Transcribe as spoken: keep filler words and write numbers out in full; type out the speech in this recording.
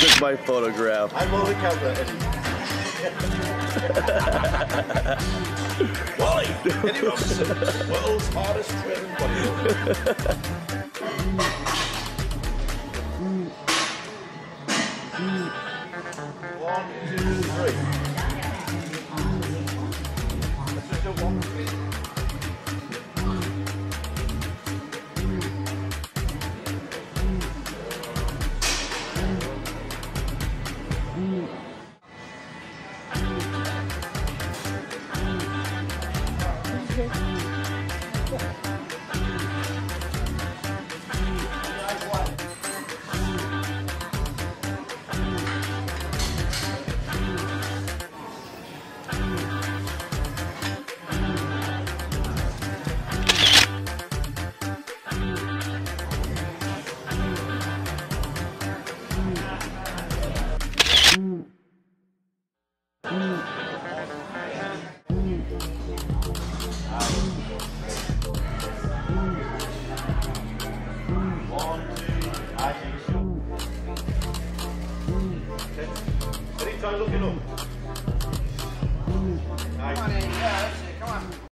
took my photograph. I'm on the camera, Eddie. Wally! Eddie Robinson, world's hardest training bodybuilder. One, two, three. Let's just do one. Try looking up. Nice. Come on, Eddie. Yeah, that's it. Come on.